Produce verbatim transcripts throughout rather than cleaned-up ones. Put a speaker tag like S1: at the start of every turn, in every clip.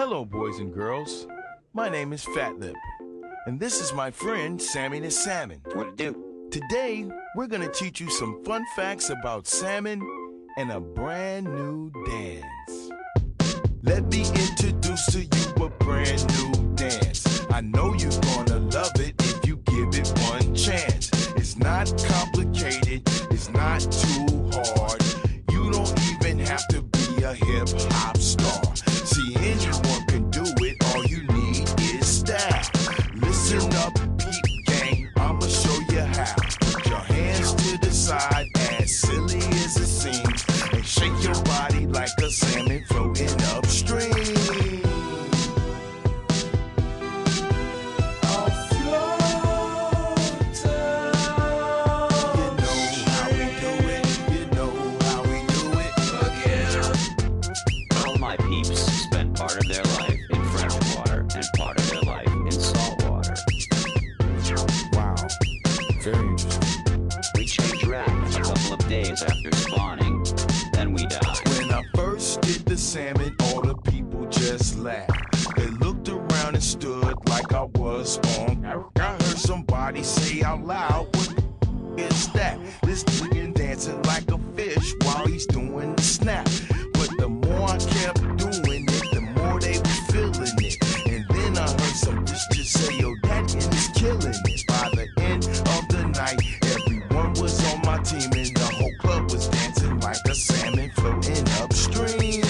S1: Hello, boys and girls. My name is Fat Lip, and this is my friend Sammy the Salmon.
S2: What it do?
S1: Today, we're gonna teach you some fun facts about salmon and a brand new dance. Let me introduce to you a brand new dance. I know you're gonna love it if you give it one chance. It's not complicated, it's not too hard. You don't even have to be a hip-hop star. See, anyone can do it, all you need is style. Listen up, peep gang, I'ma show you how. Put your hands to the side, as silly as it seems, and shake your body like a salmon floating upstream.
S2: Part of their life in fresh water and part of their life in salt water.
S1: Wow, very interesting.
S2: We change raft a couple of days after spawning, then we die.
S1: When I first did the salmon, all the people just laughed. They looked around and stood like I was on. I heard somebody say out loud, "What is that?" This nigga dancing like a fish while he's doing the snap. But the more I kept doing it, they was feeling it. And then I heard some bitch just say, yo, that end is killing it. By the end of the night, everyone was on my team, and the whole club was dancing like a salmon floating upstream.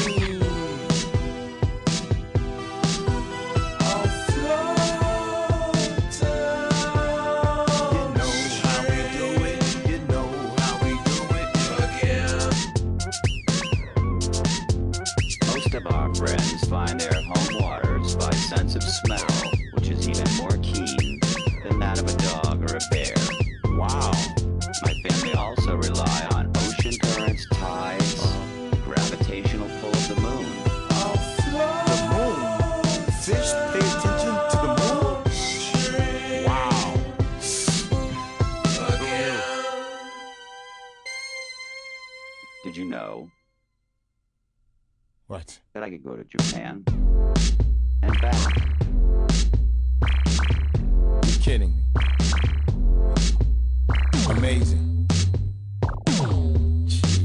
S1: I'll float down. You know how we do it, you know how we do it again.
S2: Most of our friends find their home waters by sense of smell, which is even more keen than that of a dog or a bear.
S1: Wow.
S2: My family also rely on ocean currents, tides, the gravitational pull of the moon.
S1: The moon? Fish pay attention to the moon? Wow.
S2: Did you know
S1: What?
S2: that I could go to Japan and back?
S1: You're kidding me. Amazing. Jeez.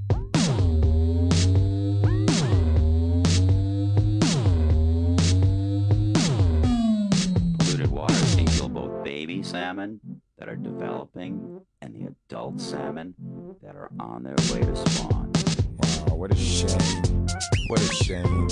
S2: Polluted water can kill both baby salmon that are developing and the adult salmon that are on their way to spawn.
S1: Wow, what a shame. What a shame.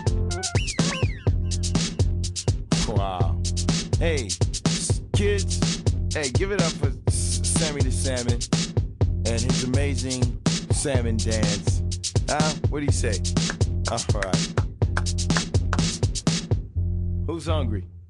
S1: Wow. Hey, kids, hey, give it up for Sammy the Salmon and his amazing salmon dance. Huh? What do you say? All right. Who's hungry?